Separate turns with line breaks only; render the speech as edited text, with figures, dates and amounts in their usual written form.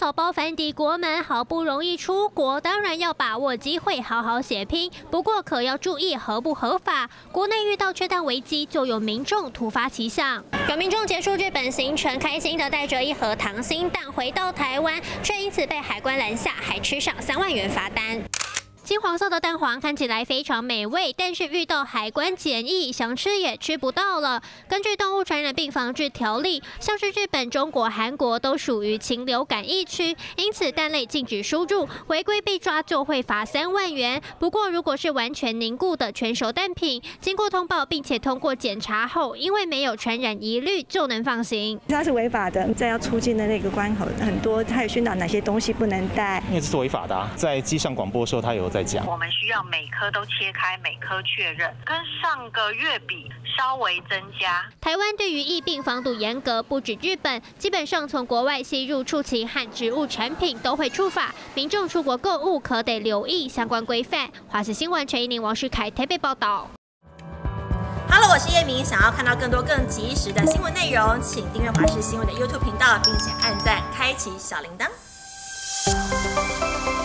宝宝反抵国门，好不容易出国，当然要把握机会，好好血拼。不过可要注意合不合法。国内遇到缺蛋危机，就有民众突发奇想，有民众结束日本行程，开心的带着一盒溏心蛋回到台湾，却因此被海关拦下，还吃上3万元罚单。金黄色的蛋黄看起来非常美味，但是遇到海关检疫，想吃也吃不到了。根据动物传染病防治条例，像是日本、中国、韩国都属于禽流感疫区，因此蛋类禁止输入，违规被抓就会罚3万元。不过，如果是完全凝固的全熟蛋品，经过通报并且通过检查后，因为没有传染疑虑，就能放行。
它是违法的，在要出境的那个关口，很多它有宣导哪些东西不能带，
因为这是违法的啊。在机上广播的时候，他有在讲，
我们需要每颗都切开，每颗确认，跟上个月比稍微增加。
台湾对于疫病防堵严格，不止日本，基本上从国外吸入畜禽和植物产品都会触法，民众出国购物可得留意相关规范。华视新闻陈怡宁、王世凯台北报道。
Hello， 我是叶明。想要看到更多更及时的新闻内容，请订阅华视新闻的 YouTube 频道，并且按赞、开启小铃铛。